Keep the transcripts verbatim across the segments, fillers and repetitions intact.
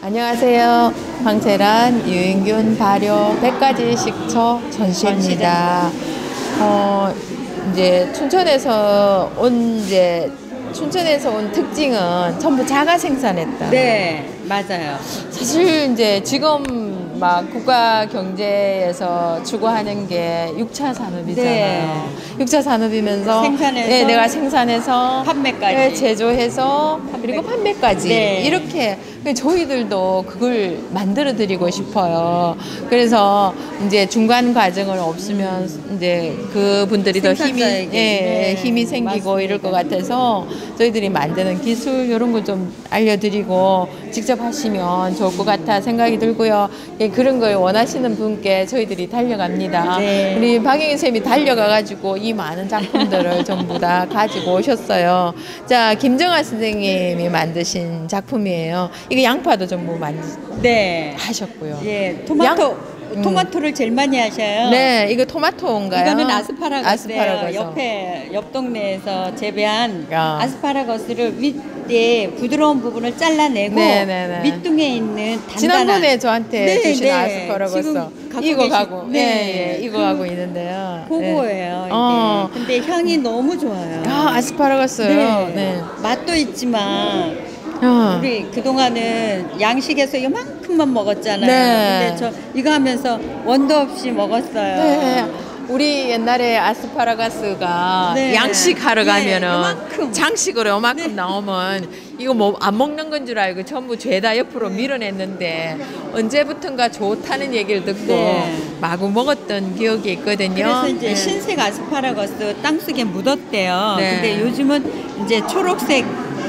안녕하세요. 황채란 유인균 발효 백 가지 식초 전시입니다. 어, 이제 춘천에서 온 이제 춘천에서 온 특징은 전부 자가 생산했다. 네, 맞아요. 사실 이제 지금 막 국가 경제에서 추구하는 게 육 차 산업이잖아요. 네. 육 차 산업이면서 생산해서 네, 내가 생산해서 판매까지. 네, 제조해서 판매. 그리고 판매까지 네. 이렇게 저희들도 그걸 만들어 드리고 싶어요. 그래서 이제 중간 과정을 없으면 음. 이제 그분들이 더 힘이 예, 네. 힘이 생기고 맞습니다. 이럴 것 같아서 저희들이 만드는 기술 이런 걸 좀 알려드리고 직접 하시면 좋을 것 같아 생각이 들고요. 예, 그런 걸 원하시는 분께 저희들이 달려갑니다. 네. 우리 박영희 선생님이 달려가가지고 이 많은 작품들을 전부 다 가지고 오셨어요. 자, 김정아 선생님이 만드신 작품이에요. 이거 양파도 전부 만드 네. 하셨고요. 예, 토마토. 양- 음. 토마토를 제일 많이 하셔요. 네, 이거 토마토인가요? 이거는 아스파라거스예요. 아스파라거스. 옆에 옆 동네에서 재배한 야. 아스파라거스를 밑에 부드러운 부분을 잘라내고 네네네. 밑둥에 있는 단단한 지난번에 저한테 네, 주신 네. 아스파라거스 지금 갖고 이거 계신- 가고 네. 예, 예, 이거 그- 가고 있는데요. 그거예요. 네. 이게. 어. 근데 향이 너무 좋아요. 아, 아스파라거스요. 네. 네. 맛도 있지만 어. 우리 그동안은 양식에서 이만큼만 먹었잖아요. 네. 근데 저 이거 하면서 원도 없이 먹었어요. 네. 우리 옛날에 아스파라거스가 네. 양식하러 네, 가면은 요만큼. 장식으로 요만큼 네. 나오면 이거 뭐 안 먹는 건 줄 알고 전부 죄다 옆으로 밀어냈는데 언제부턴가 좋다는 얘기를 듣고 네. 마구 먹었던 기억이 있거든요. 그래서 이제 네. 흰색 아스파라거스 땅속에 묻었대요. 네. 근데 요즘은 이제 초록색이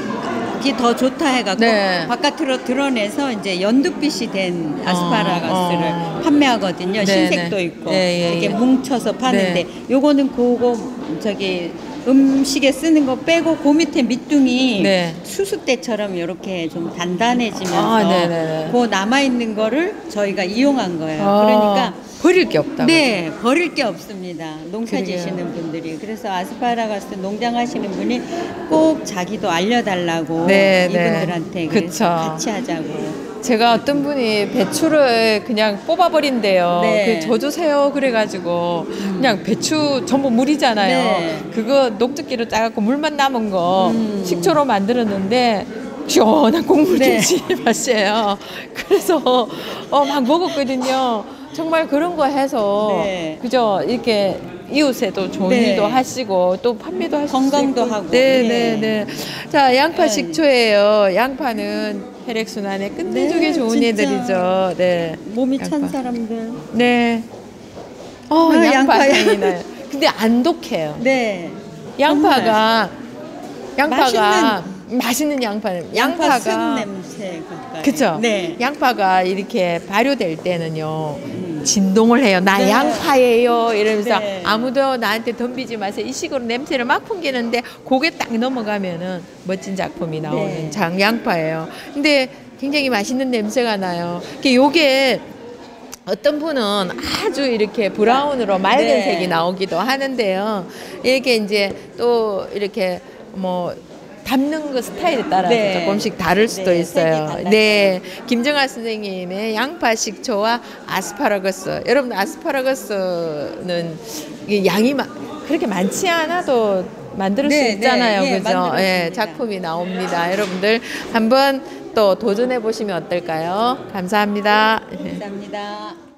더 좋다 해갖고 네. 바깥으로 드러내서 이제 연두빛이 된 아스파라거스를 어. 판매하거든요. 네, 흰색도 네. 있고 예, 예, 이렇게 예. 뭉쳐서 파는데 네. 요거는 그거 저기 음식에 쓰는 거 빼고 그 밑에 밑둥이 네. 수수대처럼 이렇게 좀 단단해지면서 아, 네네네. 그 남아있는 거를 저희가 이용한 거예요. 아, 그러니까 버릴 게 없다고. 네, 버릴 게 없습니다. 농사 그러게요. 지시는 분들이. 그래서 아스파라거스 농장 하시는 분이 꼭 자기도 알려달라고 네, 네. 이분들한테 그래서 그쵸. 같이 하자고. 제가 어떤 분이 배추를 그냥 뽑아버린대요. 네. 그 져주세요. 그래가지고 그냥 배추 전부 물이잖아요. 네. 그거 녹즙기로 짜갖고 물만 남은 거 음. 식초로 만들었는데 시원한 국물 네. 김치 맛이에요. 그래서 어, 막 먹었거든요. 정말 그런 거 해서 네. 그죠? 이렇게 이웃에도 좋은 네. 일도 하시고 또 판매도 하시고 건강도 하고. 네, 네. 네, 네. 자, 양파 네. 식초예요. 양파는 혈액순환에 끝내주기 네, 좋은 진짜. 애들이죠. 네. 몸이 양파. 찬 사람들. 네. 어, 아, 양파 양파요. 향이 나요. 근데 안 독해요. 네. 양파가 양파가 맛있는- 맛있는 양파는 양파 양파가 쓴 냄새 가까이. 그쵸? 네. 양파가 이렇게 발효될 때는요 진동을 해요. 나 네. 양파예요 이러면서 네. 아무도 나한테 덤비지 마세요. 이 식으로 냄새를 막 풍기는데 고개 딱 넘어가면은 멋진 작품이 나오는 네. 장양파예요. 근데 굉장히 맛있는 냄새가 나요. 이게 요게 어떤 분은 아주 이렇게 브라운으로 맑은 네. 색이 나오기도 하는데요. 이게 이제 또 이렇게 뭐 담는 그 스타일에 따라서 네. 조금씩 다를 수도 네, 있어요. 색이 달라요. 네, 김정아 선생님의 양파 식초와 아스파라거스. 여러분 아스파라거스는 이게 양이 마, 그렇게 많지 않아도 만들 네, 수 있잖아요, 네, 예, 그죠? 만들었습니다. 예, 작품이 나옵니다. 여러분들 한번 또 도전해 보시면 어떨까요? 감사합니다. 감사합니다.